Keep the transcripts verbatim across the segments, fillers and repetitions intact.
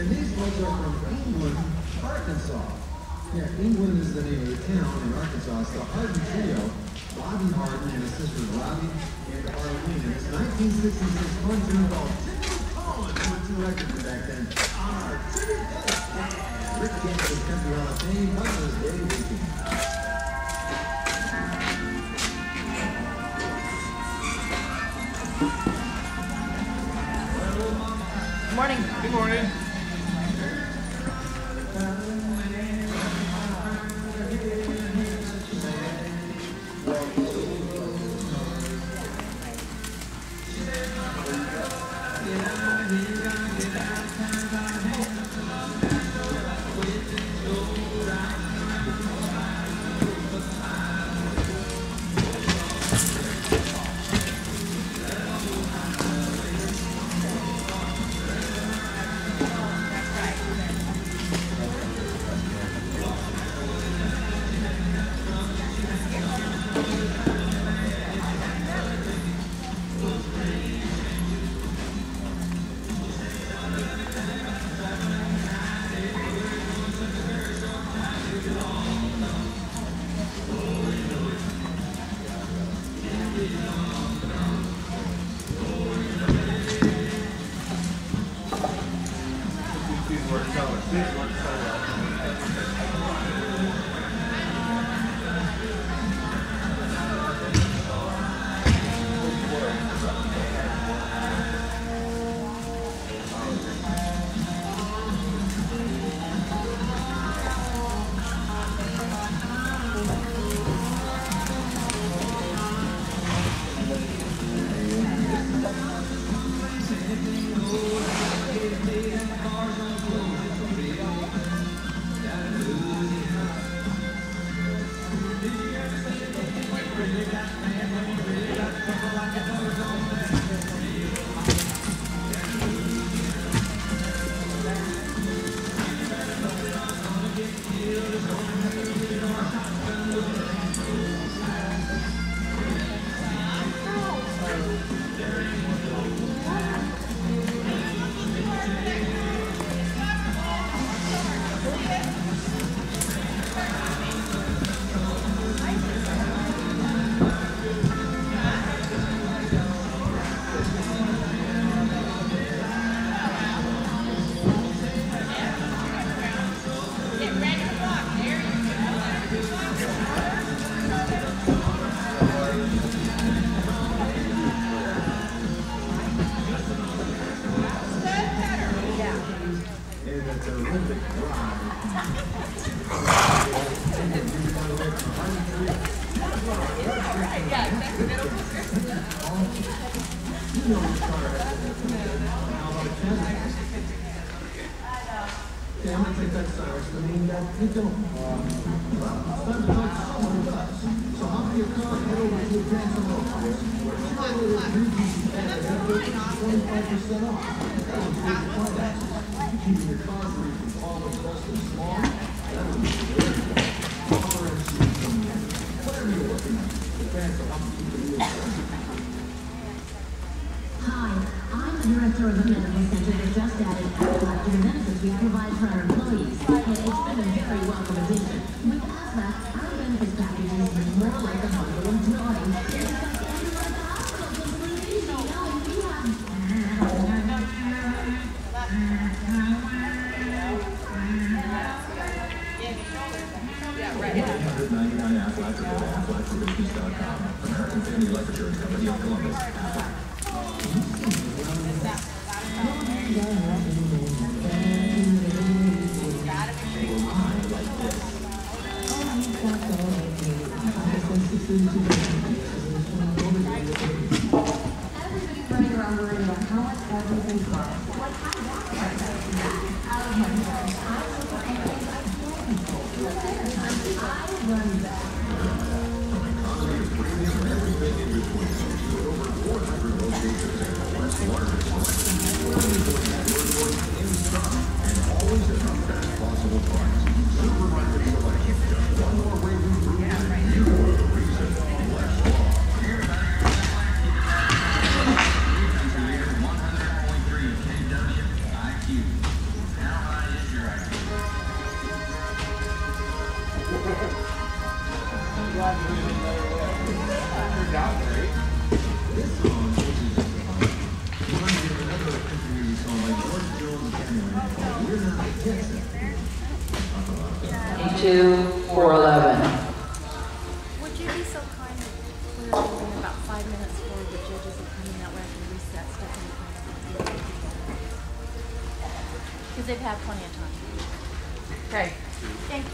And these folks are from England, Arkansas. Yeah, England is the name of the town in Arkansas. It's the Hardin Trio. Bobby Hardin and his sisters Robbie and Arlene. And it's nineteen sixty-six fun tune called Jimmy Collins. There were two records back then. Our Jimmy Collins. Rick James is Country Hall of Fame. Mother's Day weekend. Good morning. Good morning. Now Turned out great. This song is reminds me of another country music song by George Jones and Cameron called We're Not the Texans. Two, four, eleven. Would you be so kind to clear the room about five minutes before the judges are coming that way I can reset stuff in the because they've had plenty of time. Okay. Thank you.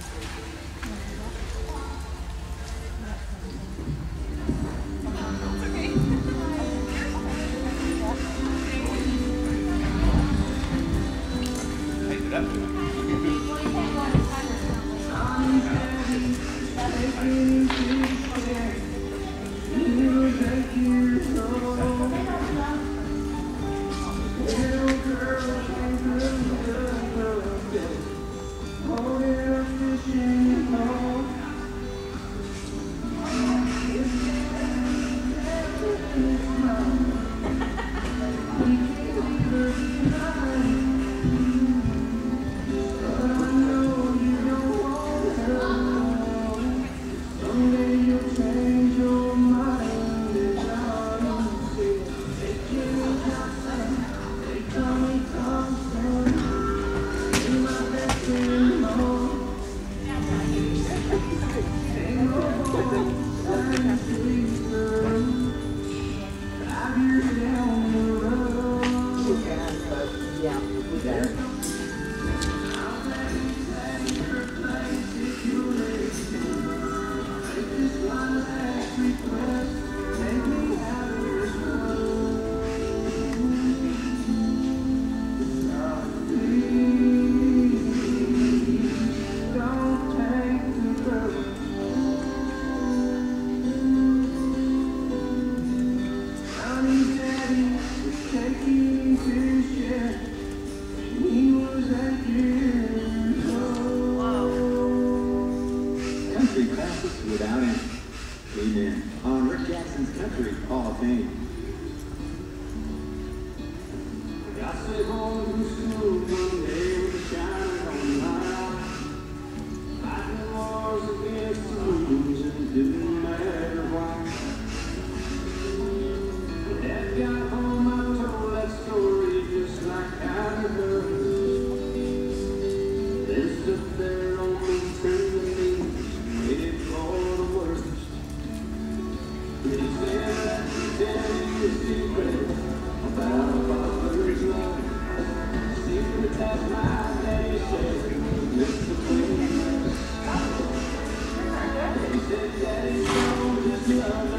Without end. Amen. On Rick Jackson's Country Hall of Fame. I stayed home from school one day with a shining on my eye. Fighting wars against the rules and it didn't matter why. Dad got home, I told that story just like I heard. They stood there on the train with me. Love